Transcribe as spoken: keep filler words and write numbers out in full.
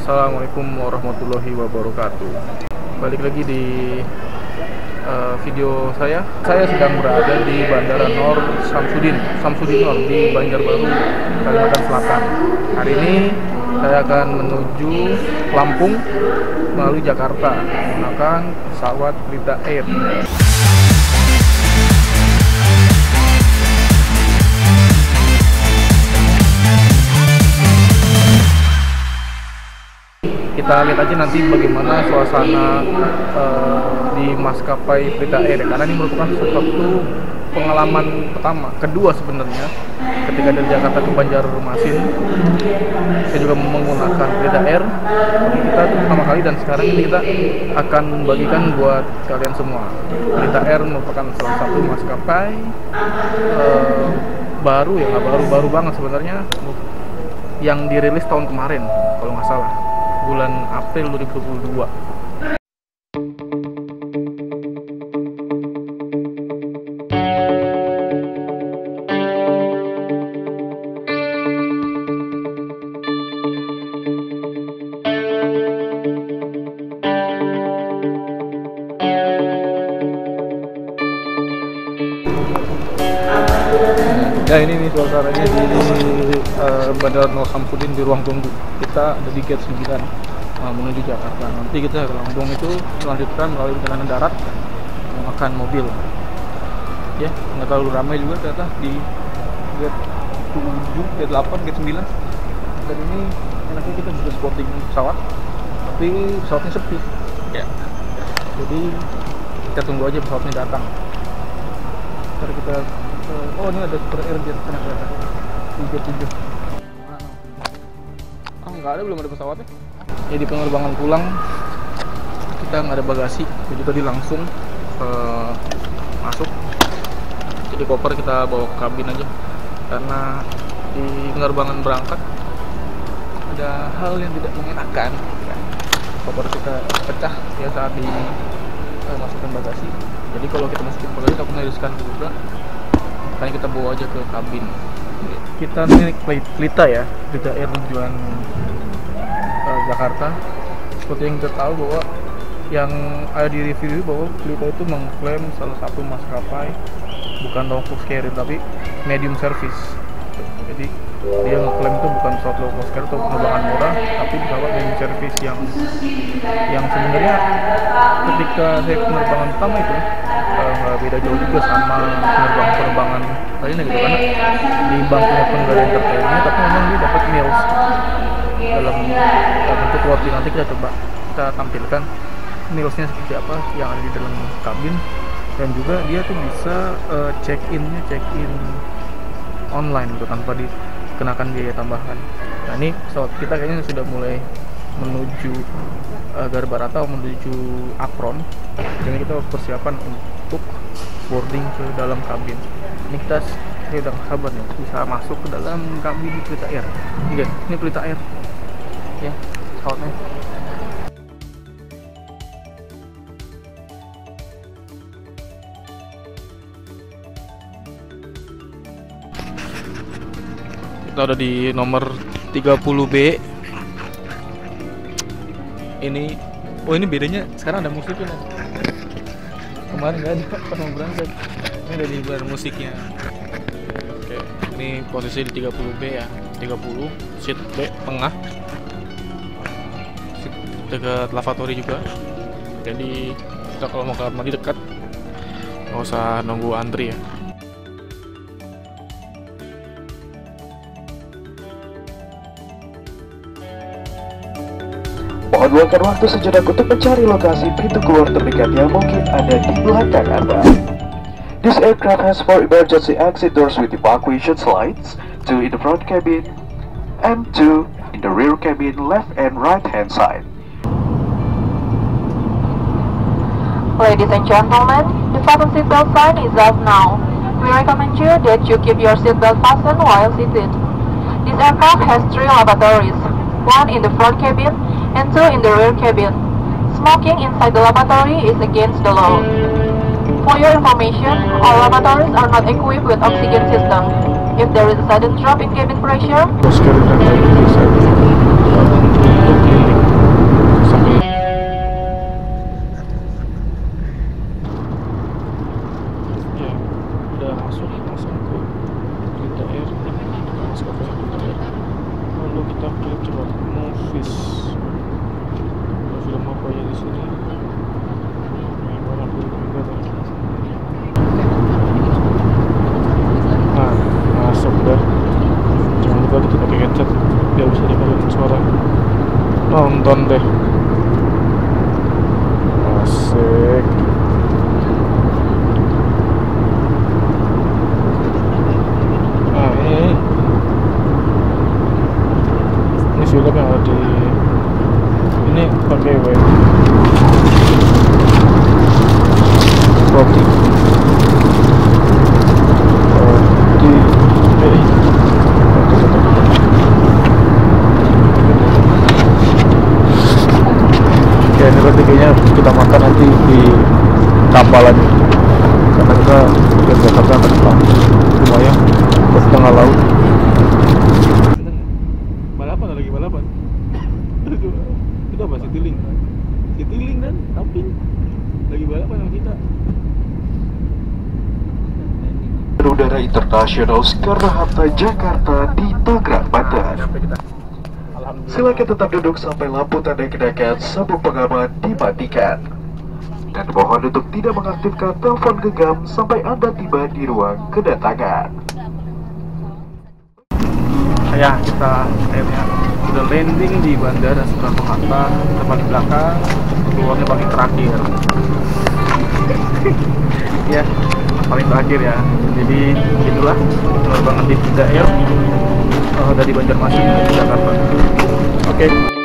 Assalamualaikum warahmatullahi wabarakatuh. Balik lagi di uh, video saya. Saya sedang berada di Bandara Nor Samsudin, Samsudin Nor di Banjarbaru, Kalimantan Selatan. Hari ini saya akan menuju Lampung melalui Jakarta menggunakan pesawat Pelita Air. Kita lihat aja nanti bagaimana suasana uh, di maskapai Pelita Air, karena ini merupakan suatu pengalaman pertama, kedua sebenarnya, ketika dari Jakarta ke Banjarmasin. Saya juga menggunakan Pelita Air, bagi kita itu pertama kali, dan sekarang ini kita akan membagikan buat kalian semua. Pelita Air merupakan salah satu maskapai uh, baru ya, nggak baru-baru banget sebenarnya, yang dirilis tahun kemarin kalau nggak salah, bulan April dua ribu dua puluh dua. Ya, ini nih suasananya di uh, Bandara Nor Samsudin, di ruang tunggu. Kita ada di gate sembilan uh, menuju Jakarta. Nanti kita ke Lampung itu melanjutkan melalui perjalanan darat memakan mobil. Ya, nggak terlalu ramai juga ternyata di gate tujuh, gate delapan, gate sembilan. Dan ini enaknya kita bisa spotting pesawat, tapi pesawatnya sepi. Ya. Jadi kita tunggu aja pesawatnya datang. Ntar kita oh, ini ada Super Air di sana kelihatan tiga tujuh. Ah, nggak ada, belum ada pesawatnya. Jadi penerbangan pulang kita nggak ada bagasi, jadi tadi langsung uh, masuk. Jadi koper kita bawa ke kabin aja, karena di penerbangan berangkat ada hal yang tidak mengenakan. Koper kita pecah ya saat di uh, masukkan bagasi. Jadi kalau kita masukin bagasi takutnya riskan juga. Makanya kita bawa aja ke kabin. Kita naik Pelita ya, Pelita Air tujuan uh, Jakarta. Seperti yang kita tahu bahwa yang ada di review bahwa Pelita itu mengklaim salah satu maskapai bukan low cost carrier tapi medium service. Jadi dia mengklaim itu bukan pesawat low cost carrier atau penerbangan murah, tapi pesawat medium service yang yang sebenarnya ketika saya penerbangan pertama itu nggak uh, beda jauh juga sama penerbangan-penerbangan lainnya gitu, karena di bangkunya pun nggak ada entertainnya, tapi memang dia dapat meals dalam bentuk roti. Nanti kita coba kita tampilkan mealsnya seperti apa yang ada di dalam kabin, dan juga dia tuh bisa uh, check innya check in online gitu tanpa dikenakan biaya tambahan. Nah, ini pesawat kita kayaknya sudah mulai menuju uh, Garbarata atau menuju Apron. Jadi kita persiapan untuk boarding ke dalam kabin. Ini kita ini udah sabar nih bisa masuk ke dalam kabin Pelita Air. Ini, ini Pelita Air ya pesawatnya. Kita udah di nomor tiga puluh B. Ini, oh ini bedanya sekarang ada musiknya. Kemarin nggak ada pas mau berangkat. Ini ada di bar musiknya. Oke, ini posisi di tiga puluh B ya, tiga puluh seat B tengah, seat dekat lavatory juga. Jadi kita kalau mau ke kamar mandi dekat, nggak usah nunggu antri ya. Mohon luangkan waktu sejenak untuk mencari lokasi pintu keluar terdekat yang mungkin ada di belakang Anda. This aircraft has four emergency exit doors with evacuation slides, two in the front cabin and two in the rear cabin, left and right hand side. Ladies and gentlemen, the fasten seatbelt sign is off now. We recommend you that you keep your seatbelt fastened while seated. This aircraft has three lavatories, one in the front cabin and two in the rear cabin. Smoking inside the lavatory is against the law. For your information, all lavatories are not equipped with oxygen system. If there is a sudden drop in cabin pressure, Nonton deh. Asik. Nah ini ini film yang ada di ini pakai web roti di eh ya ini berarti kayaknya kita makan nanti di kapal aja karena kita dari Jakarta ke Jepang lumayan ke setengah laut. Balapan lagi balapan itu apa Citylink Citylink dan Tampin lagi balapan sama kita. Udara Internasional Soekarno-Hatta Jakarta di Tangerang, Banten. Silakan tetap duduk sampai lampu tanda kenakan sabuk pengaman dimatikan. Dan mohon untuk tidak mengaktifkan telepon genggam sampai Anda tiba di ruang kedatangan. Ya, kita akhirnya sudah landing di Bandara Soekarno-Hatta. Kita paling belakang, keluarnya paling terakhir. Ya, paling terakhir ya. Jadi itulah penerbangan di Dael uh, dari Banjarmasin ke Jakarta. Oke. Okay.